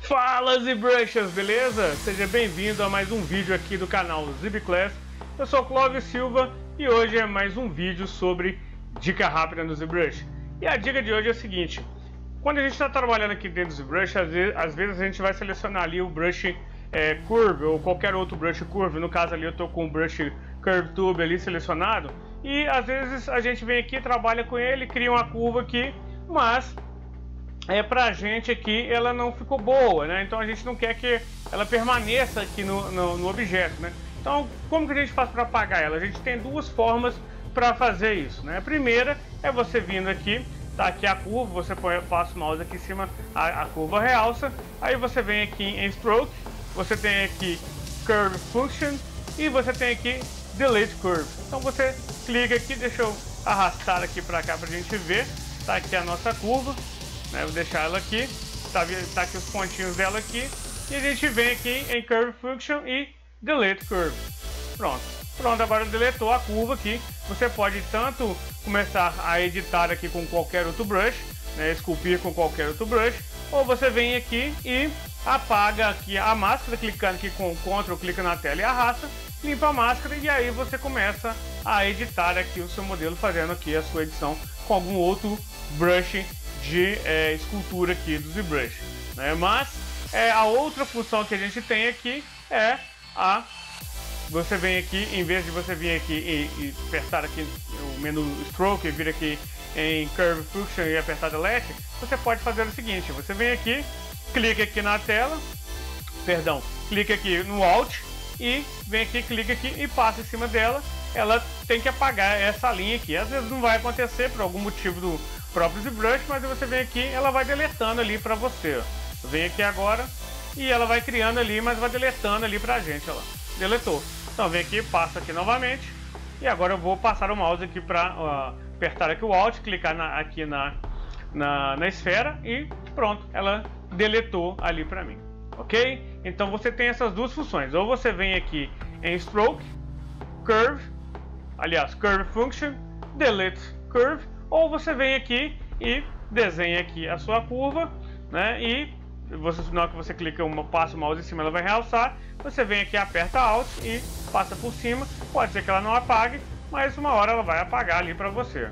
Fala ZBrushers, beleza? Seja bem-vindo a mais um vídeo aqui do canal ZBClass. Eu sou o Clóvis Silva e hoje é mais um vídeo sobre dica rápida no ZBrush. E a dica de hoje é o seguinte: quando a gente está trabalhando aqui dentro do ZBrush, às vezes a gente vai selecionar ali o brush Curve ou qualquer outro brush Curve. No caso ali eu estou com o brush Curve Tube ali selecionado, e às vezes a gente vem aqui, trabalha com ele, cria uma curva aqui, mas pra gente aqui ela não ficou boa, né? Então a gente não quer que ela permaneça aqui no objeto, né? Então como que a gente faz para apagar ela? A gente tem duas formas para fazer isso, né? A primeira é você vindo aqui, tá aqui a curva, você passa o mouse aqui em cima, a curva realça, aí você vem aqui em Stroke, você tem aqui Curve Function e você tem aqui Delete Curve. Então você clica aqui, deixa eu arrastar aqui para cá para a gente ver, tá aqui a nossa curva. Vou deixar ela aqui, tá aqui os pontinhos dela aqui, e a gente vem aqui em Curve Function e Delete Curve. Pronto, agora deletou a curva aqui. Você pode tanto começar a editar aqui com qualquer outro brush, né, esculpir com qualquer outro brush, ou você vem aqui e apaga aqui a máscara, clicando aqui com Ctrl, clica na tela e arrasta, limpa a máscara, e aí você começa a editar aqui o seu modelo, fazendo aqui a sua edição com algum outro brush de escultura aqui do ZBrush, né? Mas a outra função que a gente tem aqui é você vem aqui, em vez de você vir aqui e apertar aqui o menu Stroke e vir aqui em Curve Function e apertar Delete, você pode fazer o seguinte: você vem aqui, clica aqui na tela, clica aqui no Alt e vem aqui, clica aqui e passa em cima dela. Ela tem que apagar essa linha aqui. Às vezes não vai acontecer por algum motivo do próprio ZBrush, mas você vem aqui, ela vai deletando ali para você. Vem aqui agora e ela vai criando ali, mas vai deletando ali pra gente, olha lá. Deletou. Então vem aqui, passa aqui novamente, e agora eu vou passar o mouse aqui para apertar aqui o Alt, clicar aqui na esfera e pronto, ela deletou ali para mim, ok? Então você tem essas duas funções: ou você vem aqui em Stroke, Curve Function, Delete Curve, ou você vem aqui e desenha aqui a sua curva, né? E na hora que você clica, passa o mouse em cima, ela vai realçar. Você vem aqui, aperta Alt e passa por cima. Pode ser que ela não apague, mas uma hora ela vai apagar ali para você.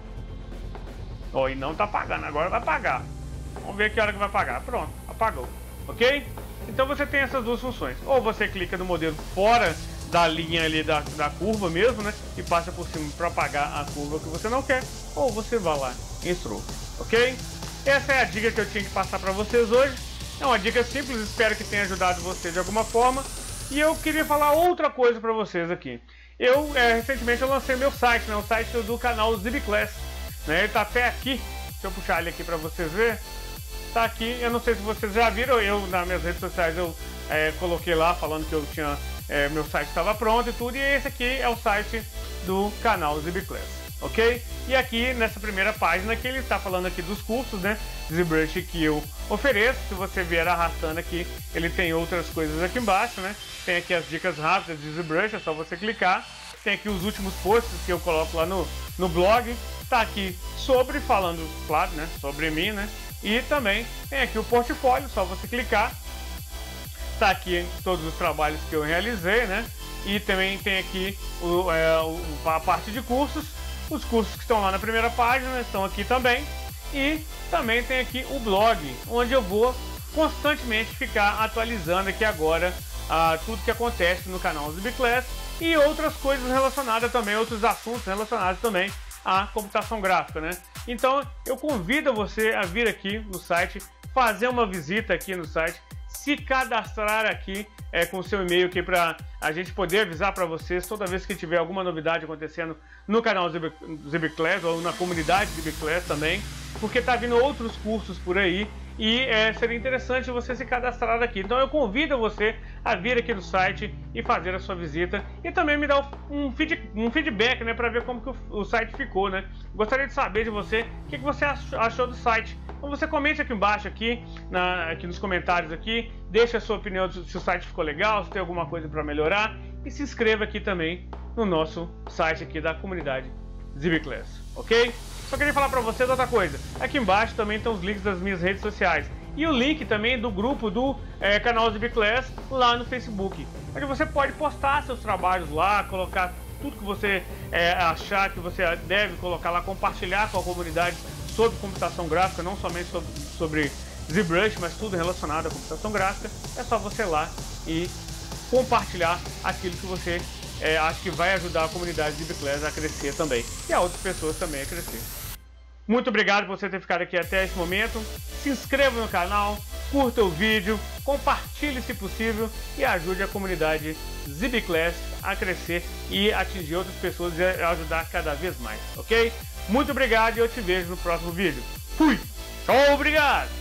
E não tá apagando, agora vai apagar. Vamos ver que hora que vai apagar. Pronto, apagou, ok? Então você tem essas duas funções: ou você clica no modelo fora da linha ali da curva mesmo, né, e passa por cima para apagar a curva que você não quer, ou você vai lá em Stroke, ok? Essa é a dica que eu tinha que passar para vocês hoje. É uma dica simples, espero que tenha ajudado você de alguma forma. E eu queria falar outra coisa para vocês aqui. Recentemente eu lancei meu site, né, o site do canal ZBClass, né, ele tá até aqui. Deixa eu puxar ele aqui para vocês verem. Tá aqui, eu não sei se vocês já viram, eu nas minhas redes sociais eu coloquei lá falando que eu tinha meu site estava pronto e tudo, e esse aqui é o site do canal ZBClass, ok? E aqui nessa primeira página que ele está falando aqui dos cursos, né, ZBrush que eu ofereço. Se você vier arrastando aqui, ele tem outras coisas aqui embaixo, né? Tem aqui as dicas rápidas de ZBrush, é só você clicar. Tem aqui os últimos posts que eu coloco lá no blog. Tá aqui falando, claro, né, sobre mim, né? E também tem aqui o portfólio, só você clicar. Tá aqui todos os trabalhos que eu realizei, né? E também tem aqui a parte de cursos. Os cursos que estão lá na primeira página estão aqui também. E também tem aqui o blog, onde eu vou constantemente ficar atualizando aqui agora tudo que acontece no canal ZBClass e outras coisas relacionadas também, outros assuntos relacionados também à computação gráfica, né? Então eu convido você a vir aqui no site, fazer uma visita aqui no site, se cadastrar aqui com o seu e-mail aqui para a gente poder avisar para vocês toda vez que tiver alguma novidade acontecendo no canal ZBClass ou na comunidade ZBClass também, porque tá vindo outros cursos por aí e seria interessante você se cadastrar aqui. Então eu convido você a vir aqui no site e fazer a sua visita e também me dar um feedback, né, para ver como que o site ficou, né? Gostaria de saber de você o que você achou do site. Então você comente aqui embaixo, aqui nos comentários aqui, deixa a sua opinião se o site ficou legal, se tem alguma coisa para melhorar, e se inscreva aqui também no nosso site aqui da comunidade ZBClass, ok? Só queria falar para vocês outra coisa. Aqui embaixo também estão os links das minhas redes sociais. e o link também do grupo do canal ZBClass lá no Facebook, onde você pode postar seus trabalhos lá, colocar tudo que você achar que você deve colocar lá, compartilhar com a comunidade sobre computação gráfica, não somente sobre ZBrush, mas tudo relacionado à computação gráfica. É só você ir lá e compartilhar aquilo que você acha que vai ajudar a comunidade ZBClass a crescer também, e a outras pessoas também a crescer. Muito obrigado por você ter ficado aqui até esse momento. Se inscreva no canal, curta o vídeo, compartilhe se possível e ajude a comunidade ZBClass a crescer e atingir outras pessoas e ajudar cada vez mais, ok? Muito obrigado e eu te vejo no próximo vídeo. Fui! Tchau, obrigado!